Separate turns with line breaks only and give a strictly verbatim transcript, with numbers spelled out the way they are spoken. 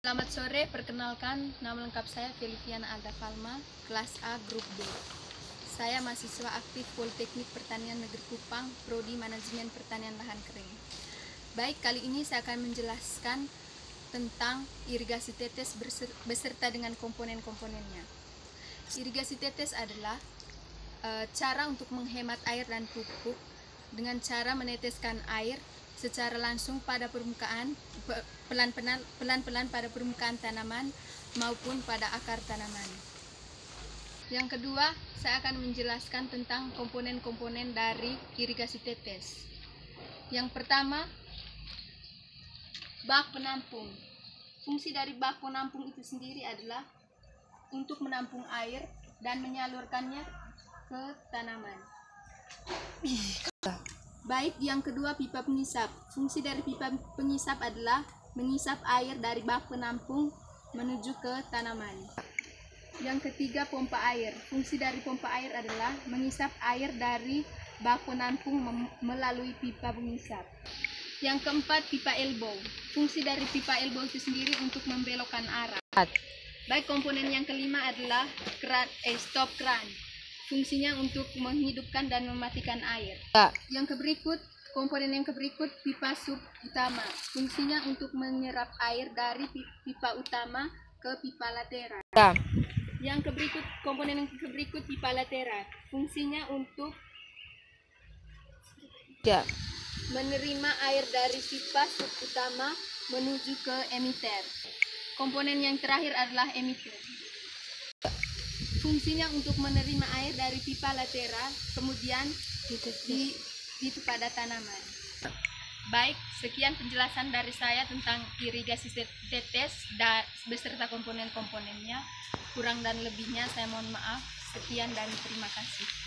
Selamat sore, perkenalkan nama lengkap saya Feliviana Alda Falma, kelas A Grup B. Saya mahasiswa aktif Politeknik Pertanian Negeri Kupang, Prodi Manajemen Pertanian Lahan Kering. Baik, kali ini saya akan menjelaskan tentang irigasi tetes beserta dengan komponen-komponennya. Irigasi tetes adalah e, cara untuk menghemat air dan pupuk dengan cara meneteskan air secara langsung pada permukaan, pelan-pelan pelan-pelan pada permukaan tanaman maupun pada akar tanaman. Yang kedua, saya akan menjelaskan tentang komponen-komponen dari irigasi tetes. Yang pertama, bak penampung. Fungsi dari bak penampung itu sendiri adalah untuk menampung air dan menyalurkannya ke tanaman. Baik, yang kedua, pipa pengisap. Fungsi dari pipa pengisap adalah mengisap air dari bak penampung menuju ke tanaman. Yang ketiga, pompa air. Fungsi dari pompa air adalah mengisap air dari bak penampung melalui pipa pengisap. Yang keempat, pipa elbow. Fungsi dari pipa elbow itu sendiri untuk membelokkan arah. Baik, komponen yang kelima adalah keran, eh, stop keran. Fungsinya untuk menghidupkan dan mematikan air. Yang keberikut, komponen yang keberikut, pipa sub utama. Fungsinya untuk menyerap air dari pipa utama ke pipa lateral. Yang keberikut, komponen yang keberikut, pipa lateral. Fungsinya untuk ya. menerima air dari pipa sub utama menuju ke emiter. Komponen yang terakhir adalah emiter. Fungsinya untuk menerima air dari pipa lateral, kemudian di, itu pada tanaman. Baik, sekian penjelasan dari saya tentang irigasi tetes dan beserta komponen-komponennya. Kurang dan lebihnya saya mohon maaf. Sekian dan terima kasih.